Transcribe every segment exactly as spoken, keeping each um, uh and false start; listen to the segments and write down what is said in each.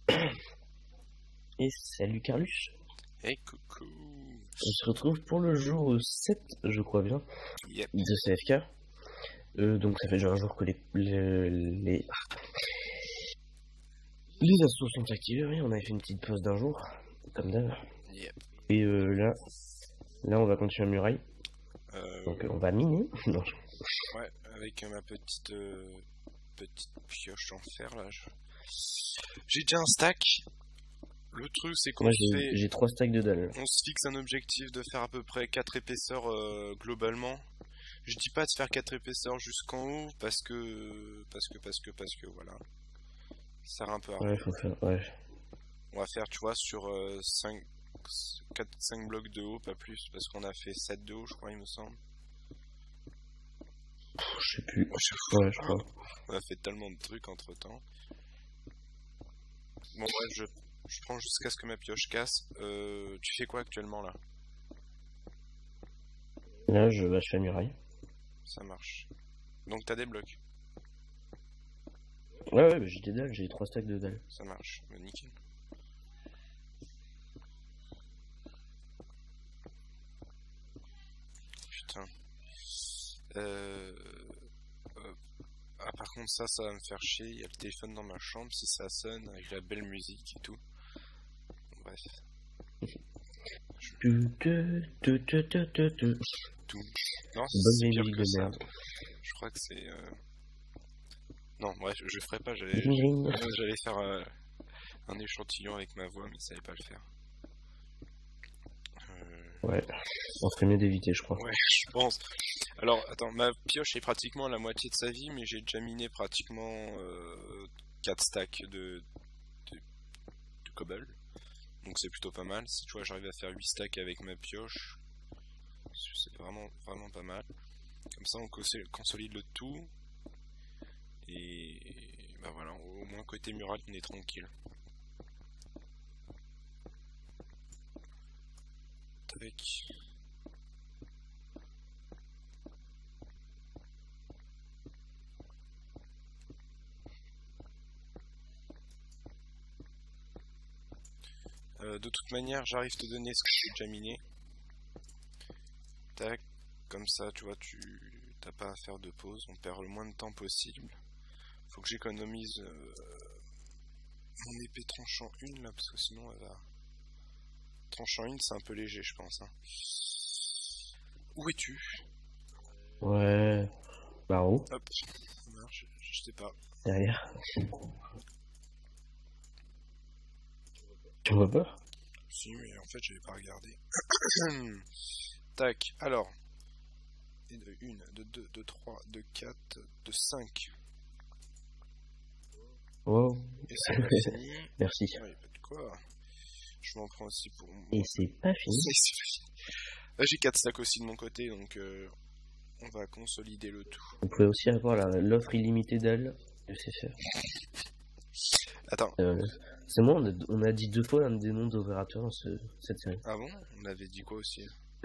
Et salut Carlus. Hey coucou. On se retrouve pour le jour sept, je crois bien, Yep. de C F K. Euh, donc ça fait déjà un jour que les les les, les assos sont activés. Oui, on avait fait une petite pause d'un jour, comme d'hab. Yep. Et euh, là, là on va continuer à muraille. Euh, Donc euh, on va miner. Non. Ouais, avec ma petite euh, petite pioche en fer là. Je... J'ai déjà un stack. Le truc c'est qu'on Moi se j'ai fait... j'ai trois stacks de dalle. On se fixe un objectif de faire à peu près quatre épaisseurs euh, globalement. Je dis pas de faire quatre épaisseurs jusqu'en haut parce que parce que parce que parce que voilà. Ça sert un peu à rien. Ouais, faut faire. Ouais. On va faire, tu vois, sur euh, cinq, quatre, cinq blocs de haut, pas plus, parce qu'on a fait sept de haut, je crois, il me semble. Je sais plus. Ouais, je crois. On a fait tellement de trucs entre temps. Bon, bref, je, je prends jusqu'à ce que ma pioche casse. Euh, tu fais quoi actuellement là? Là, je, bah, je fais muraille. Ça marche. Donc t'as des blocs? Ouais, ouais, bah, j'ai des dalles, j'ai trois stacks de dalle. Ça marche, bah, nickel. Putain. Euh... euh... Ah, par contre, ça, ça va me faire chier. Il y a le téléphone dans ma chambre. Si ça sonne avec la belle musique et tout. Bref. Tu, tu, tu, tu, tu, tu, tu. Tout. Non, Bonne c'est pire musique que de ça. merde. Je crois que c'est... Euh... Non, bref, je ferai pas. J'allais j'allais faire euh, un échantillon avec ma voix, mais ça allait pas le faire. Euh... Ouais, on ferait mieux d'éviter, je crois. Ouais, je pense. Alors, attends, ma pioche est pratiquement à la moitié de sa vie, mais j'ai déjà miné pratiquement euh, quatre stacks de, de, de cobble. Donc c'est plutôt pas mal. Si tu vois, j'arrive à faire huit stacks avec ma pioche, c'est vraiment, vraiment pas mal. Comme ça, on consolide le tout. Et bah voilà, au moins côté mural, on est tranquille. Tac. Euh, de toute manière, j'arrive à te donner ce que j'ai déjà miné. Tac, comme ça, tu vois, tu t'as pas à faire de pause, on perd le moins de temps possible. Faut que j'économise euh, mon épée tranchant une là, parce que sinon elle va... Tranchant une, c'est un peu léger, je pense. Hein. Où es-tu? Ouais, bah où? Hop, non, je, je sais pas. Derrière. Tu vois pas? Si, mais en fait, j'avais pas regardé. Tac, alors. Et de une, de deux, de trois, de quatre, de cinq. Wow. Et c'est pas fini. Merci. Ouais, pas de quoi. Je m'en prends aussi pour moi. Et c'est pas fini. Là, j'ai quatre stacks aussi de mon côté, donc euh, on va consolider le tout. On pouvait aussi avoir l'offre illimitée d'elle de C F R. Attends. Euh, c'est moi, on a, on a dit deux fois un des noms d'opérateurs dans ce, cette série. Ah bon? On avait dit quoi aussi?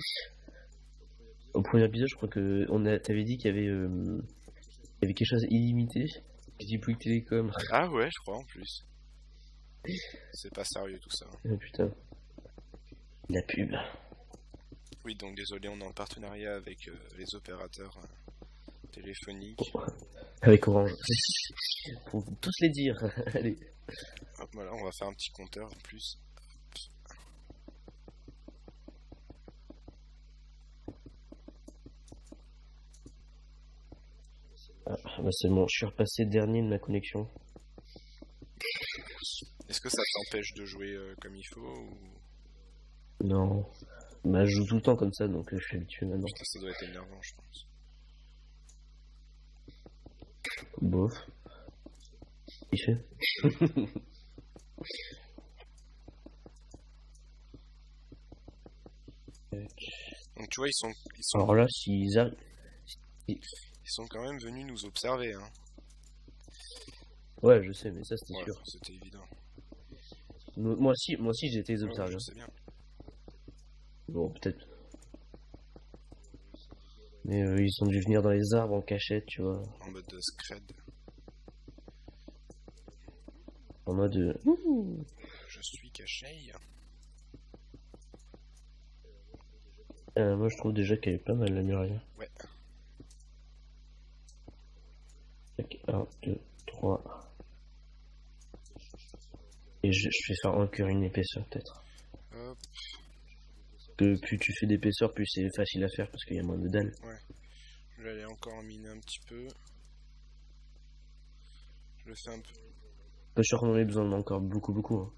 Au premier épisode, je crois que on a, t'avais dit qu'il y avait, euh, il y avait quelque chose illimité. J'ai dit Bouygues Télécom. Ah ouais, je crois en plus. C'est pas sérieux tout ça. Oh putain. La pub. Oui, donc désolé, on est en partenariat avec euh, les opérateurs euh, téléphoniques. Avec Orange. Pour tous les dire. Allez. Hop, voilà, on va faire un petit compteur en plus. Ah, bah c'est bon, je suis repassé dernier de ma connexion. Est-ce que ça t'empêche de jouer euh, comme il faut ou... Non. Bah je joue tout le temps comme ça, donc euh, je suis habitué maintenant. Putain, ça doit être énervant, je pense. Bof. Il fait. Donc tu vois, ils sont... Ils sont... Alors là, s'ils arrivent... Ils sont quand même venus nous observer, hein. Ouais, je sais, mais ça c'était ouais, sûr. C'était évident. Moi aussi, moi aussi j'ai été les observer. Ouais, je sais bien. Bon, peut-être. Mais euh, ils ont dû venir dans les arbres en cachette, tu vois. En mode de scred. en mode... euh, Ouh. Je suis caché. Euh, moi je trouve déjà qu'elle est pas mal la muraille. Ouais. un, deux, trois. Et je, je vais faire encore une épaisseur peut-être. Hop. Que plus tu fais d'épaisseur, plus c'est facile à faire parce qu'il y a moins de dalles. Ouais. Je vais aller encore en miner un petit peu. Je le fais un peu. Je suis sûr qu'on en ait besoin encore beaucoup beaucoup. Hein.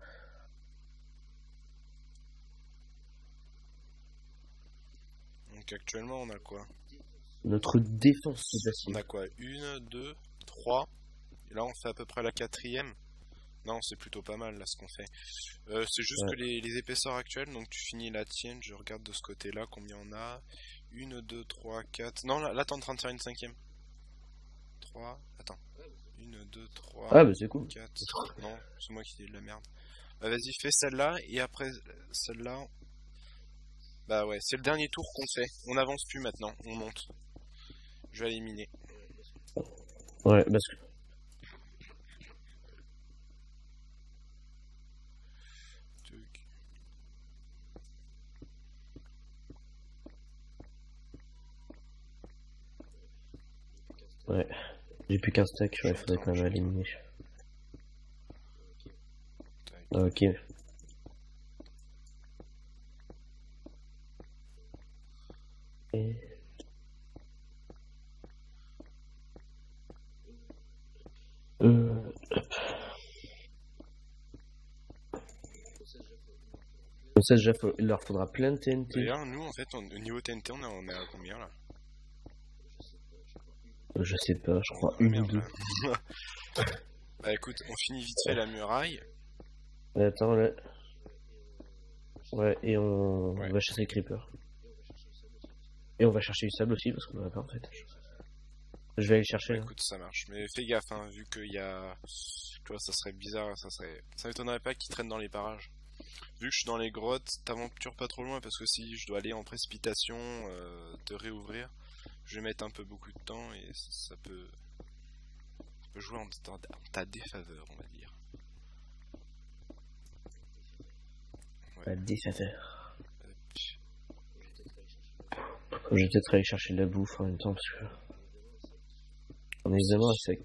Donc actuellement on a quoi? Notre défense c'est On facile. a quoi? Une, deux, trois. Et là on fait à peu près la quatrième. Non, c'est plutôt pas mal là ce qu'on fait. Euh, c'est juste Ouais. que les, les épaisseurs actuelles, donc tu finis la tienne, je regarde de ce côté-là combien on a. Une, deux, trois, quatre. Non, là, là t'es en train de faire une cinquième. trois. Attends. Une, deux, trois. Ah bah c'est cool. quatre. Non, c'est moi qui dis de la merde. Bah vas-y, fais celle-là et après celle-là. Bah ouais, c'est le dernier tour qu'on fait. On avance plus maintenant, on monte. Je vais éliminer. Ouais, parce que... Tuc. Ouais. J'ai plus qu'un stack, ouais, faudrait quand même éliminer. Tac. Ok. Et... Euh... hop. Comme ça, déjà, faut- il leur faudra plein de T N T. D'ailleurs, nous en fait, on- au niveau T N T, on est, on est à combien là? Je sais pas, je crois Ah, une ou merde, deux. là. Bah écoute, on finit vite fait la muraille. Ouais, attends, là. Ouais, et on, Ouais. on va chasser les creepers. Et on va chercher du sable aussi, parce qu'on en a pas en fait. Je vais aller chercher. Bah, Hein. écoute, ça marche. Mais fais gaffe, hein, vu qu'il y a... Tu vois, ça serait bizarre, ça serait... Ça m'étonnerait pas qu'ils traînent dans les parages. Vu que je suis dans les grottes, t'aventures pas trop loin, parce que si je dois aller en précipitation, euh, te réouvrir, je vais mettre un peu beaucoup de temps, et ça peut... ça peut jouer en ta, en ta défaveur, on va dire. Pas de défaveur. Hop. Je vais peut-être aller chercher de la bouffe en même temps, parce que... On est vraiment à sec.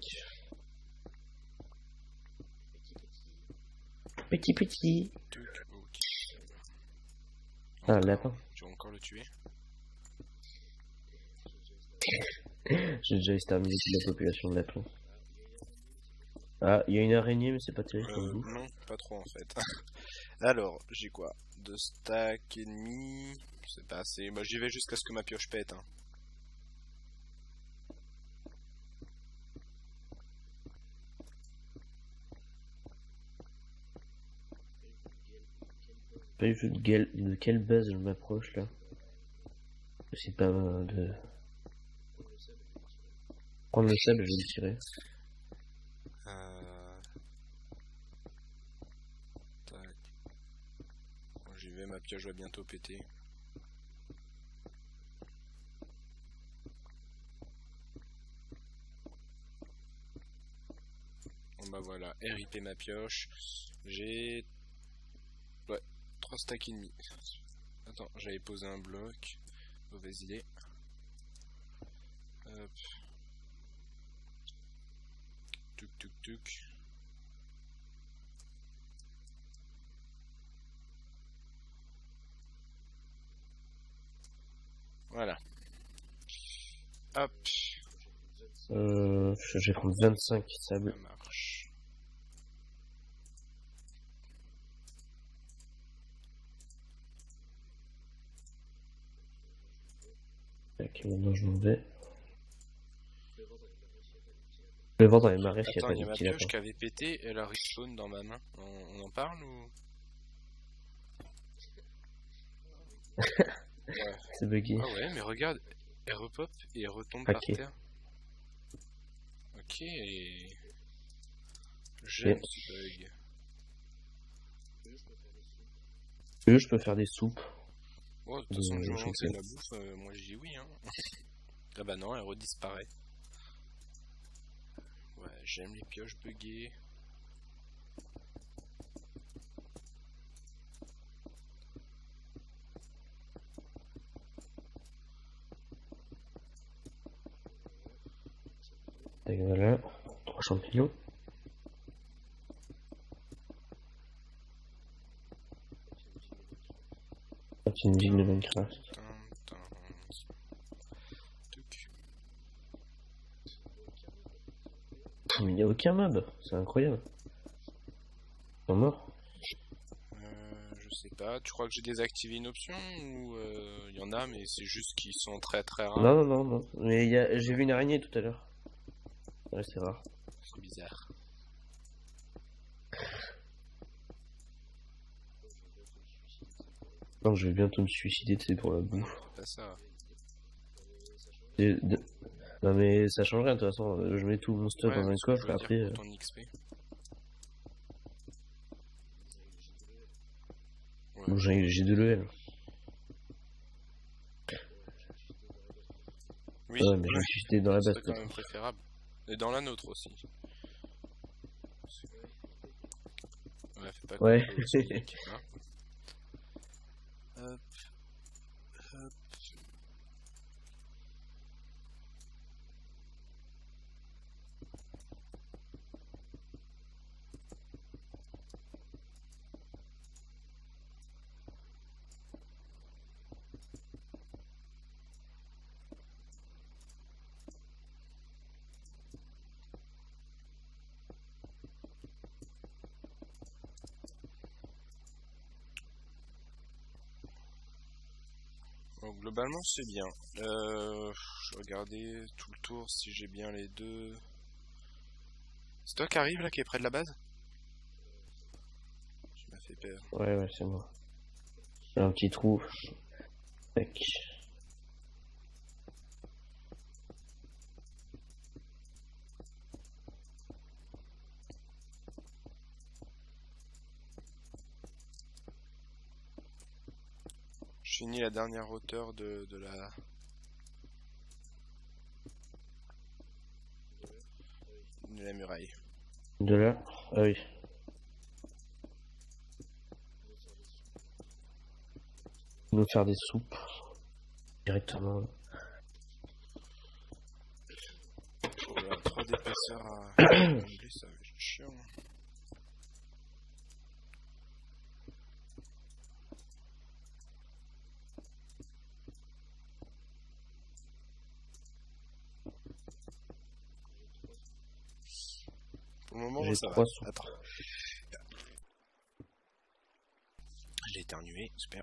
Petit petit. Tuc, ok. Ah, Encore. lapin. Tu vas encore le tuer? J'ai déjà exterminé toute la population de lapins. Ah, il y a une araignée, mais c'est pas terrible comme Euh, bouffe. non, pas trop en fait. Alors, j'ai quoi? Deux stacks et demi. C'est pas assez. Bah, j'y vais jusqu'à ce que ma pioche pète. Hein. Pas du tout de, quelle- de quelle base je m'approche là. C'est pas euh, de... Prendre le sable, je vais le tirer. Euh... Tac. Bon, j'y vais, ma pioche va bientôt péter. Bon bah voilà, R I P ma pioche. J'ai... Ouais, trois stacks et demi. Attends, j'avais posé un bloc. Mauvaise idée. Hop. Tuc tuc tuc. Voilà. Hop. Euh, je vais prendre vingt-cinq sable. Ça marche. Ok, maintenant je m'en vais. Je vais voir dans les marais s'il n'y a Attends, pas il y a de ma petits pioche lapins. qui avait pété, elle a respawn dans ma main. On, on en parle ou... Ouais. C'est bugué. Ah ouais, mais regarde, elle repop et elle retombe Ok. par terre. Ok. J'aime Ok. ce bug. Tu veux, je peux faire des soupes. Bon, de toute façon, De- du moment je que c'est sais. de la bouffe, euh, moi je dis oui. Hein. Ah bah non, elle redisparaît. Ouais, j'aime les pioches buggées. tac, voilà. Trois champignons. C'est une ville de Minecraft. Mais il n'y a aucun mob, c'est incroyable. Ils sont morts. Euh, je sais pas, tu crois que j'ai désactivé une option ou il euh, y en a mais c'est juste qu'ils sont très très rares? Non, non, non, non. Mais y a... j'ai vu une araignée tout à l'heure. Ouais, c'est rare. C'est bizarre. Non, je vais bientôt me suicider, tu sais, pour la bouffe. Pas ça. Et de... Non mais ça change rien de toute façon, je mets tout mon stock ouais, dans un coffre et après... Pour ton X P. Ouais. Bon, j'ai de l'E L. Oui, ouais, mais je me suis suicidé dans la base. C'est quand même préférable. Et dans la nôtre aussi. Ouais, fais pas ouais. Musique, hein. Hop. Hop. Bon, globalement c'est bien. Euh, je vais regarder tout le tour si j'ai bien les deux. C'est toi qui arrive là, qui est près de la base? Tu m'as fait peur. Ouais, ouais, c'est moi. J'ai un petit trou. Tac. Je finis la dernière hauteur de, de la... de la muraille. De là? Ah oui. Nous faire des soupes. Directement. Voilà, trois d'épaisseur à... ça va être chiant. Pour le moment, ça va. Attends. J'ai éternué, super.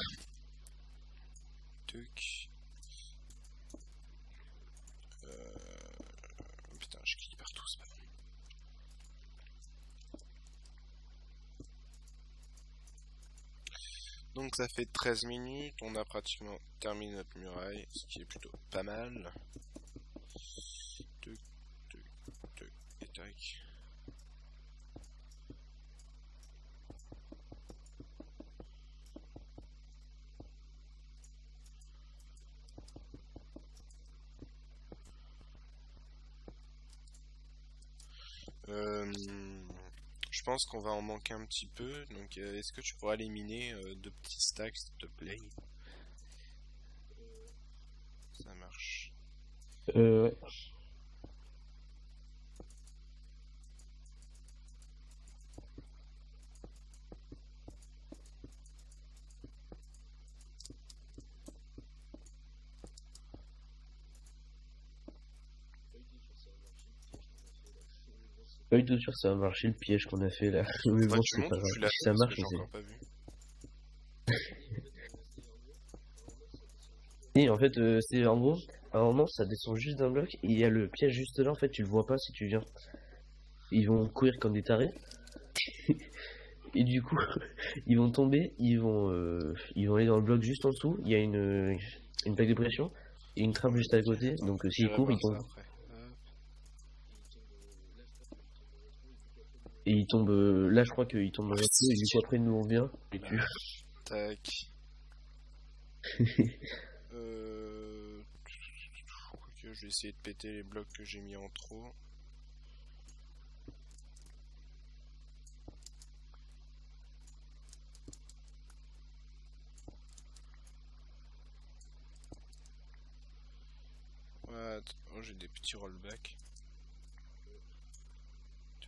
Tuc. Euh... Putain, je clique partout, c'est pas bon. Donc ça fait treize minutes, on a pratiquement terminé notre muraille, ce qui est plutôt pas mal. Tuc, tuc, tuc, et tac. Euh, je pense qu'on va en manquer un petit peu, donc euh, est-ce que tu pourras éliminer euh, deux petits stacks s'il te plaît? Ça marche. Euh, ouais. Pas du tout sûr que ça va marcher le piège qu'on a fait là. Mais bon, c'est pas grave. Si ça marche, c'est. Et en fait, euh, c'est en gros, à un moment, ça descend juste d'un bloc. Et il y a le piège juste là. En fait, tu le vois pas si tu viens. Ils vont courir comme des tarés. Et du coup, ils vont tomber. Ils vont, euh, ils vont aller dans le bloc juste en dessous. Il y a une, une plaque de pression et une trappe juste à côté. Donc, euh, s'ils courent, ils tombent. Et il tombe, euh, là je crois qu'il tombe dans un trou et du coup après nous on vient et tu... Tac. euh... Quoique je vais essayer de péter les blocs que j'ai mis en trop. Ouais, oh, j'ai des petits rollbacks.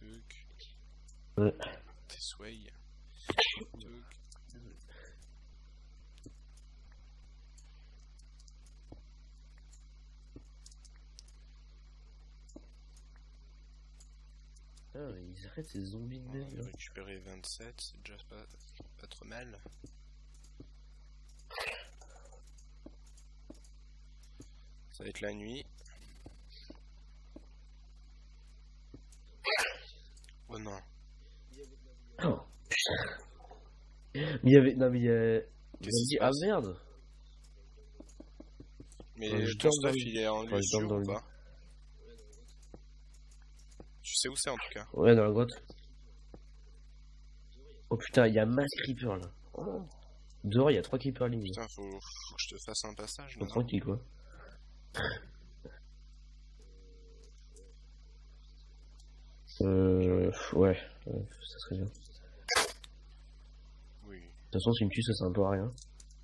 Tuc. Ouais. This way. Tuc. Ah, ils arrêtent ces zombies de On merde. va récupérer vingt-sept, c'est déjà pas, pas trop mal. Ça va être la nuit. Oh non. Oh, putain. Mais il y avait. Non, mais il y a. Qu'est-ce qui se Ah passe? merde! Mais Ouais, je ton dors dans stuff le- il est en Enfin, lieu je dors sûr dans ou le- pas? Tu sais où c'est en tout cas? Ouais, dans la grotte. Oh putain, il y a masse creeper là. Oh. Dehors, il y a trois creepers lignes. Putain, faut, faut que je te fasse un passage. Bon, Non tranquille quoi. Euh. Ouais, ouais, ça serait bien. De Oui. toute façon, s'il me tue, ça sert un peu à rien.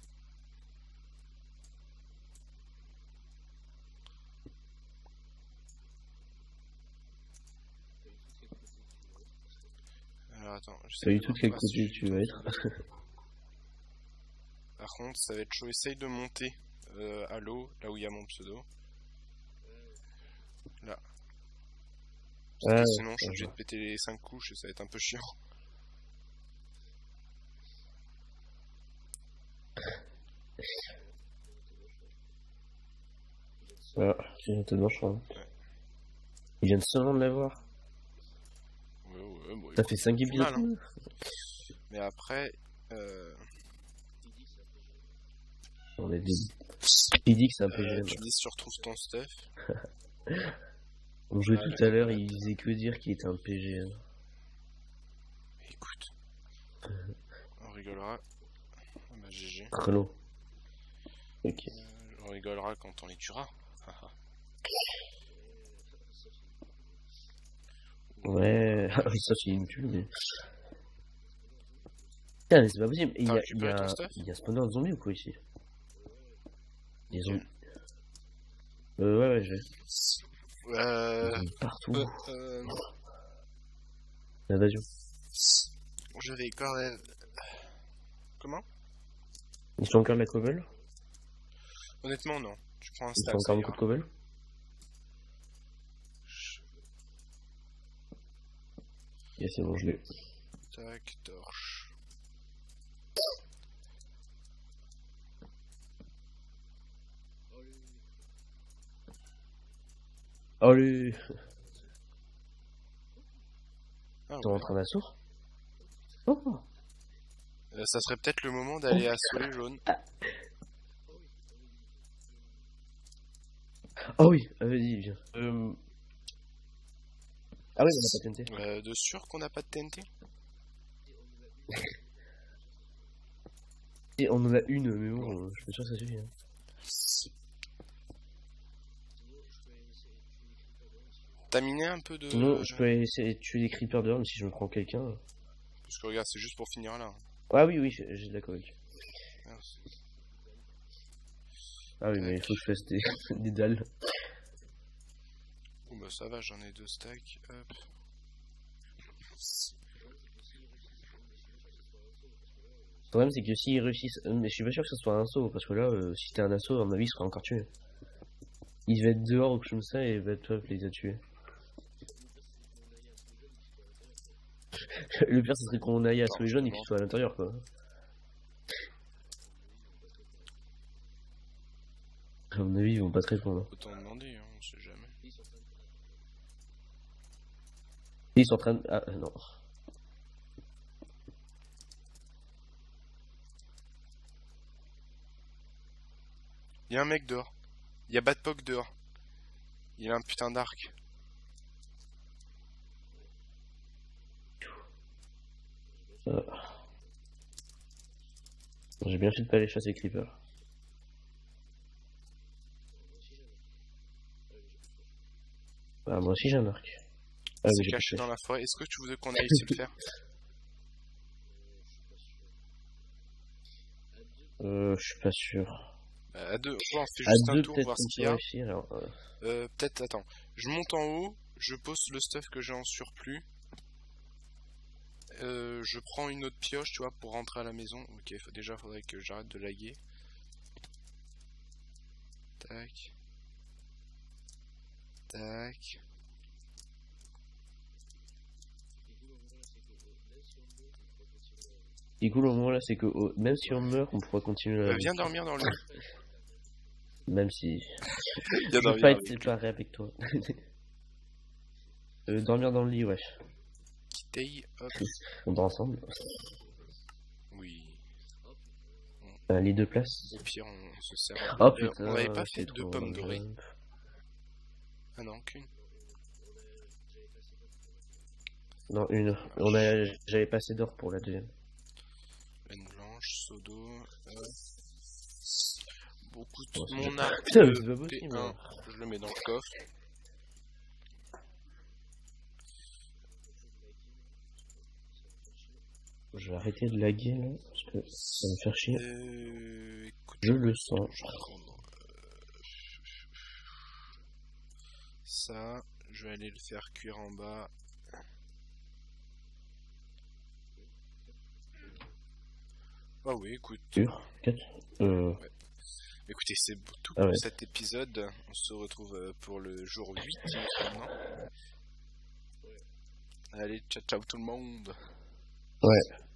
Alors attends, j'essaie Pas du de tout de voir quel pas côté si tu je vas dois être. trouver. Par contre, ça va être chaud. Essaye de monter euh, à l'eau, là où il y a mon pseudo. Là. Parce que Ah, sinon, je suis ouais, obligé ouais. de péter les cinq couches et ça va être un peu chiant. Voilà, j'ai une tête blanche. Hein. Il vient seulement de l'avoir. Ouais, ouais, bon, Ça écoute, fait cinq c'est épisodes. mal, hein. Mais après, euh, On est des. Il dit que c'est un peu euh, gênant. tu me dis si tu retrouves ton stuff. On jouait Ah, tout la à l'heure, coconut. il faisait que dire qu'il était un P G. Hein. Écoute, on rigolera. Ah bah G G. Crelo. Ok. Euh, on rigolera quand on les tuera. Haha. Ouais, ah oui, ça c'est inutile, mais. Putain, mais c'est pas possible. Et il y T'as a, il y récupéré ton a, stuff? il y a spawné un zombie ou quoi ici? Des Ok. zombies. Euh, ouais, ouais, j'ai. Euh, Des zombies partout. euh, euh, L'invasion. je vais quand même. Comment? Ils sont encore de la cobble? Honnêtement, non. Tu prends un Ils stack, sont ça encore beaucoup ira. de cobble? Et c'est bon, je l'ai. Tac, torche. Allez! Ah T'es ouais. en train d'assaut? Oh! Euh, ça serait peut-être le moment d'aller Oh, assaut les jaunes. Ah oui, ah, vas-y, viens. Euh... Ah oui, on a pas T N T. Euh, de sûr qu'on n'a pas de T N T? Et on en a une, mais bon, euh, je suis sûr que ça suffit. Hein. T'as miné un peu de... Sinon, je peux essayer de tuer des creepers dehors, mais si je me prends quelqu'un. Parce que regarde, c'est juste pour finir là. Ah oui, oui, j'ai j'ai de la coque. Merci. Ah oui, mais il faut que je fasse des, des dalles. Bon bah ça va, j'en ai deux stacks. Hop. Le problème, c'est que s'ils réussissent. euh, Mais je suis pas sûr que ce soit un assaut, parce que là, euh, si t'es un assaut, à mon avis, il sera encore tué. Il va être dehors ou quelque chose comme ça, et Batpop les a tués. Le pire, ce serait qu'on aille à Attends, sauver les jeunes et non. qu'ils soient à l'intérieur, quoi. À mon avis, ils vont pas te répondre. Autant demander, hein, on sait jamais. Ils sont en train de. Ah, euh, non. Il y a un mec dehors. Il y a Batpok dehors. Il a un putain d'arc. Euh... J'ai bien fait de pas aller chasser Creeper. Ah, moi aussi j'ai un arc. Ah, C'est mais j'ai caché pas dans la forêt. Est-ce que tu voudrais qu'on aille ici le faire? Euh, je suis pas sûr. Bah, à deux, on fait À juste un deux, tour, peut-être voir qu'on ce qu'il y peut a. réussir. Alors, euh... Euh, peut-être, attends. Je monte en haut, je pose le stuff que j'ai en surplus. Euh, je prends une autre pioche, tu vois, pour rentrer à la maison. Ok, faut, déjà, faudrait que j'arrête de laguer. Tac. Tac. Et cool au moment là, c'est que oh, même si on meurt, on pourra continuer Euh, la viens dormir dans le lit. Même si Viens je veux dormir pas être avec lui. séparé avec toi. euh, dormir dans le lit, wesh. Quittez, hop. On dort ensemble. Oui. Un lit de place. Au pire, on se sert. Oh Euh, putain, on n'avait pas fait c'est deux trop pommes dorées. grave. Ah non, qu'une. Non, une. On a, j'avais passé d'or pour la deuxième. Laine blanche, seau d'eau. Euh... Beaucoup de Oh, c'est mon bien. arc Putain, mais de c'est pas P possible. un, je le mets dans le coffre. Je vais arrêter de laguer là, parce que ça va me faire chier. Euh, écoute, Je le sens. je vais prendre euh, ça, je vais aller le faire cuire en bas. Ah oui, écoute. Sûr quatre euh... Ouais. Écoutez, c'est tout Ah pour ouais. cet épisode. On se retrouve pour le jour huit maintenant. Allez, ciao ciao tout le monde. Ouais.